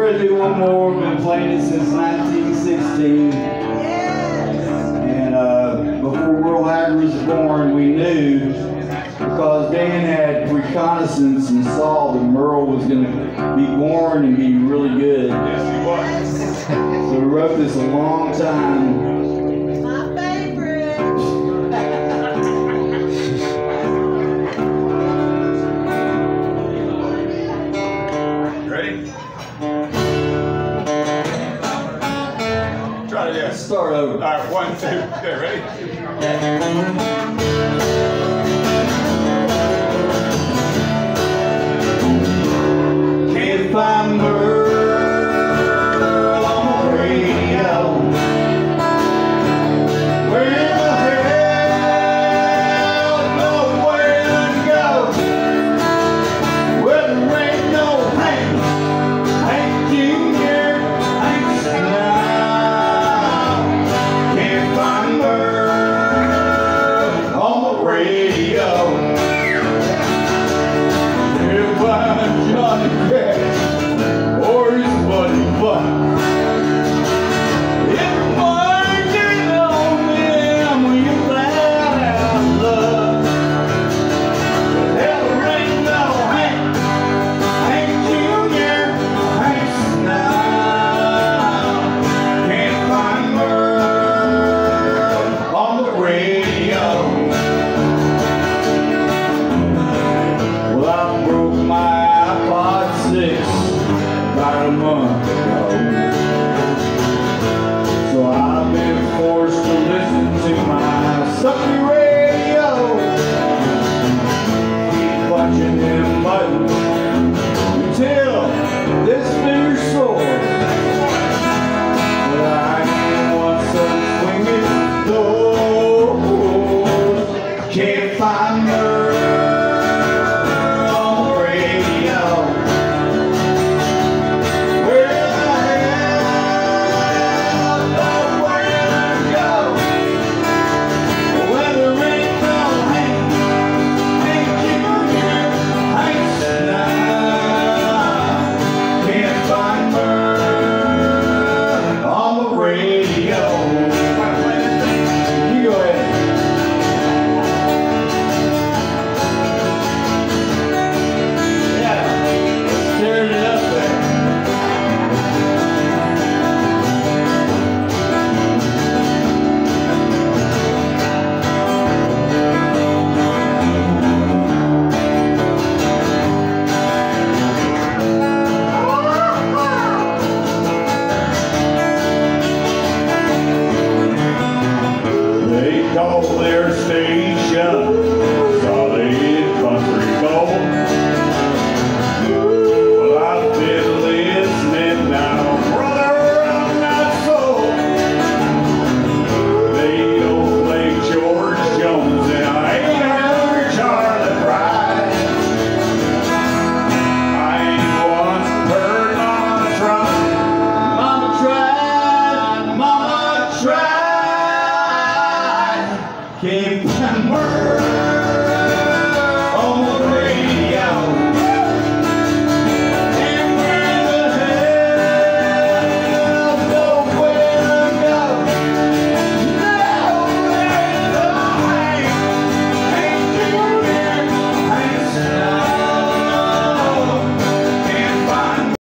gonna do one more. We've been playing it since 1916. And before World Haggard was born, we knew, because Dan had reconnaissance and saw that Merle was gonna be born and be really good. Yes, he was. So we wrote this a long time. My favorite. Ready? Try it again. Let's start over. All right, 1, 2, okay, ready? Can't find Merle on the radio. Where in the hell, nowhere to go. Where there ain't no Hank Jr., Hank Snow. Can't find Merle on the radio. Can't find Johnny Cash or his buddy Buck. Everybody get on them when you flat out love. Hell, there ain't no Hank Jr., Hank Snow. Can't find Merle on the radio. Well, I broke my iPod 6 about a month ago. So I've been forced to listen to my sucky radio. Keep watching them buttons until this